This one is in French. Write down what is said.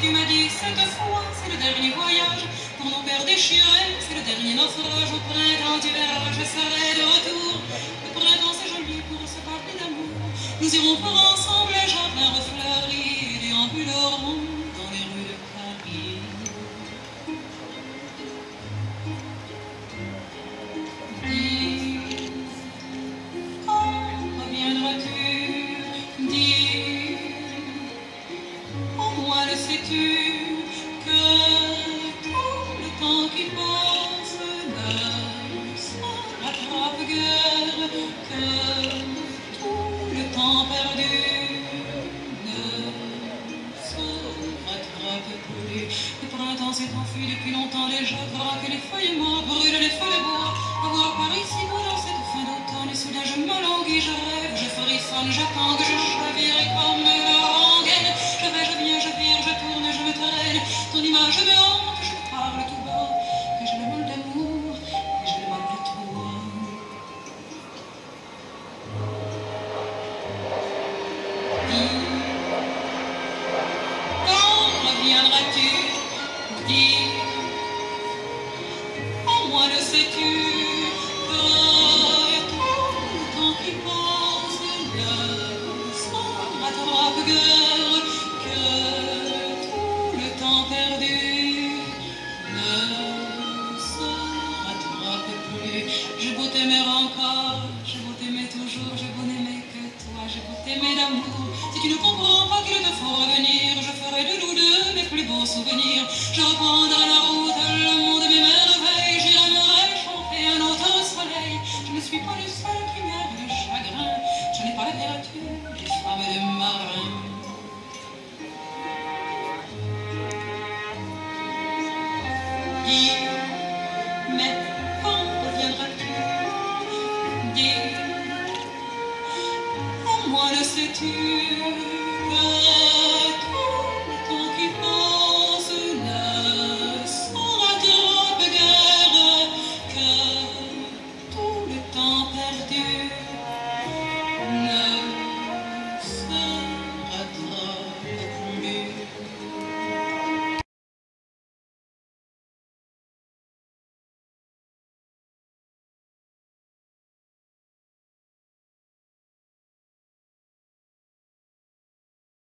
tu m'as dit cette fois, c'est le dernier voyage. Pour mon père déchiré, c'est le dernier naufrage. Au printemps, tu verras, je serai de retour. Le printemps, c'est joli pour se parler d'amour. Nous irons voir ensemble les jardins refleuris, déambulerons dans les rues de Paris. Dis, quand reviendras-tu? Dis, au moins le sais-tu, que tout le temps qui passe ne se rattrape guère, que tout le temps perdu ne se rattrape plus. Le printemps s'est enfui depuis longtemps déjà, que les feuilles mortes brûlent les feux de bois. À voir Paris si beau dans cette fin d'automne, et soudain je m'alanguis, je rêve, je frissonne, j'attends que je chavire et comme la rengaine. Je vais, je viens, je vire, je tourne, je me traîne. Ton image me hante, je te parle tout bas, que j'ai le mal d'amour, que j'ai le mal de toi. Dis, quand reviendras-tu? Dis, au moins le sais-tu, que tout le temps qui passe ne se rattrape guère, que tout le temps perdu ne se rattrape plus. J'ai beau t'aimer encore, j'ai beau t'aimer toujours, j'ai beau n'aimer que toi, j'ai beau t'aimer d'amour. Si tu ne comprends pas qu'il te faut revenir, je ferai de nous deux mes plus beaux souvenirs. Je reprendrai la route